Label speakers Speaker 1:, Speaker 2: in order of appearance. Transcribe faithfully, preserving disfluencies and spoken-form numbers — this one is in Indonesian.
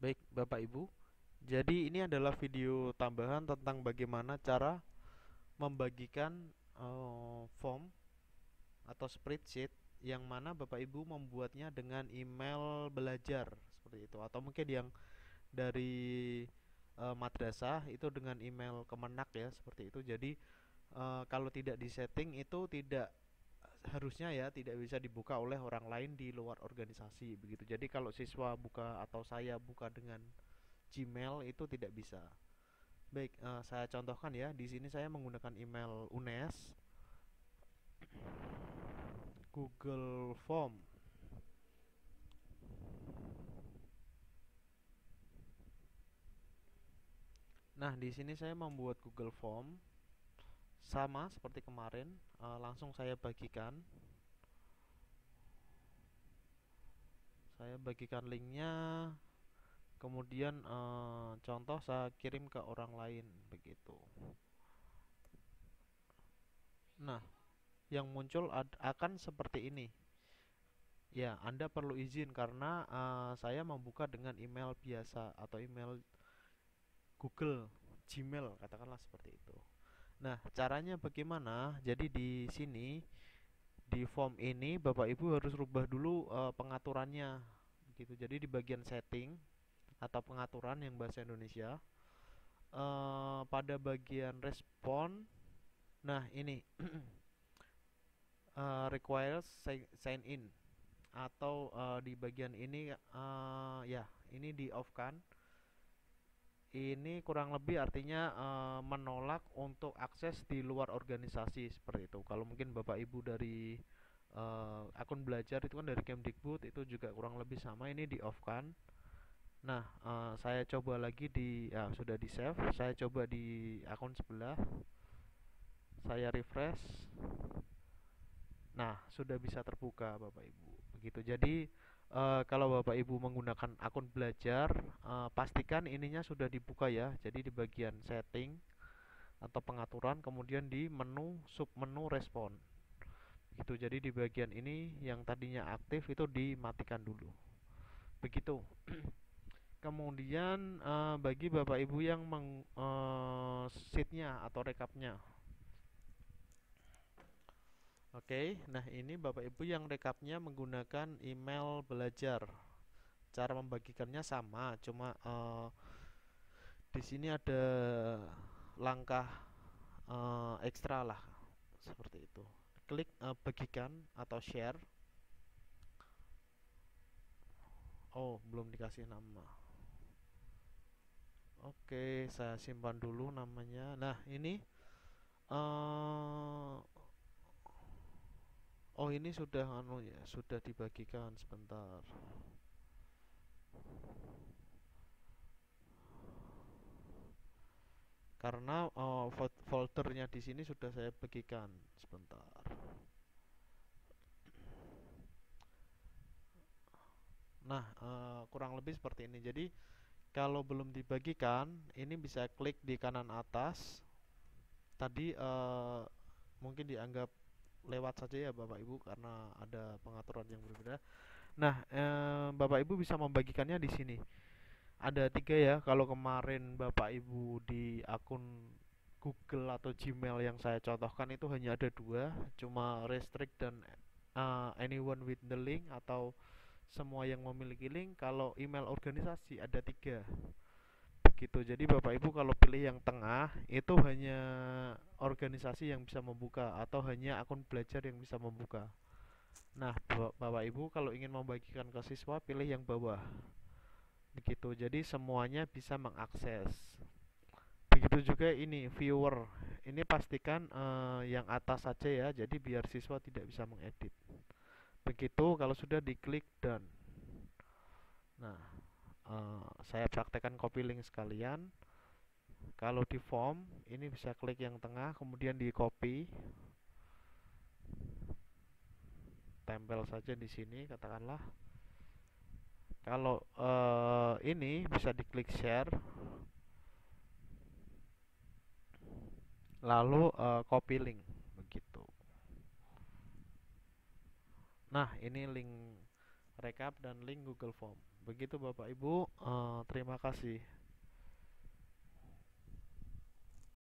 Speaker 1: Baik, Bapak Ibu. Jadi ini adalah video tambahan tentang bagaimana cara membagikan eh, form atau spreadsheet yang mana Bapak Ibu membuatnya dengan email belajar seperti itu, atau mungkin yang dari eh, madrasah itu dengan email Kemenak ya seperti itu. Jadi eh, kalau tidak disetting itu tidak harusnya ya tidak bisa dibuka oleh orang lain di luar organisasi begitu. Jadi kalau siswa buka atau saya buka dengan Gmail itu tidak bisa. Baik, eh, saya contohkan ya. Di sini saya menggunakan email U N E S, Google Form. Nah, di sini saya membuat Google Form sama seperti kemarin. Eh, langsung saya bagikan. Saya bagikan linknya. Kemudian eh, contoh saya kirim ke orang lain begitu. Nah, yang muncul ad- akan seperti ini. Ya, Anda perlu izin karena eh, saya membuka dengan email biasa atau email Google, Gmail, katakanlah seperti itu. Nah, caranya bagaimana? Jadi di sini di form ini Bapak Ibu harus rubah dulu eh, pengaturannya gitu. Jadi di bagian setting atau pengaturan yang bahasa Indonesia eh, pada bagian respon. Nah, ini eh, requires si- sign in atau eh, di bagian ini eh, ya, ini di off kan. Ini kurang lebih artinya eh, menolak untuk akses di luar organisasi seperti itu. Kalau mungkin Bapak Ibu dari eh, akun belajar itu kan dari Kemdikbud itu juga kurang lebih sama, ini di off kan. Nah, eh, saya coba lagi di ya, sudah di save. Saya coba di akun sebelah. Saya refresh. Nah, sudah bisa terbuka Bapak Ibu. Begitu. Jadi eh, kalau Bapak Ibu menggunakan akun belajar, eh, pastikan ininya sudah dibuka ya. Jadi di bagian setting atau pengaturan, kemudian di menu submenu respon. Begitu. Jadi di bagian ini yang tadinya aktif itu dimatikan dulu. Begitu. Kemudian eh, bagi Bapak Ibu yang meng eh, sheetnya atau rekapnya. Oke, nah ini Bapak Ibu yang rekapnya menggunakan email belajar. Cara membagikannya sama, cuma eh, di sini ada langkah eh, ekstra lah, seperti itu. Klik eh, bagikan atau share. Oh, belum dikasih nama. Oke, saya simpan dulu namanya. Nah, ini eh oh ini sudah anu ya, sudah dibagikan sebentar. Karena eh, foldernya di sini sudah saya bagikan sebentar. Nah, eh, kurang lebih seperti ini. Jadi, kalau belum dibagikan, ini bisa klik di kanan atas. Tadi eh, mungkin dianggap lewat saja ya Bapak Ibu karena ada pengaturan yang berbeda. Nah, eh, Bapak Ibu bisa membagikannya di sini. Ada tiga ya. Kalau kemarin Bapak Ibu di akun Google atau Gmail yang saya contohkan itu hanya ada dua, cuma restrict dan uh, anyone with the link atau semua yang memiliki link. Kalau email organisasi ada tiga. Begitu. Jadi Bapak Ibu kalau pilih yang tengah itu hanya organisasi yang bisa membuka atau hanya akun belajar yang bisa membuka. Nah, Bapak Ibu kalau ingin membagikan ke siswa pilih yang bawah. Begitu. Jadi semuanya bisa mengakses. Begitu juga ini viewer. Ini pastikan eh, yang atas saja ya. Jadi biar siswa tidak bisa mengedit. Begitu kalau sudah diklik done. Nah, eh, saya praktekkan copy link sekalian. Kalau di form ini bisa klik yang tengah, kemudian di copy, tempel saja di sini katakanlah. Kalau eh, ini bisa diklik share, lalu eh, copy link begitu. Nah, ini link rekap dan link Google Form. Begitu Bapak Ibu, eh, terima kasih.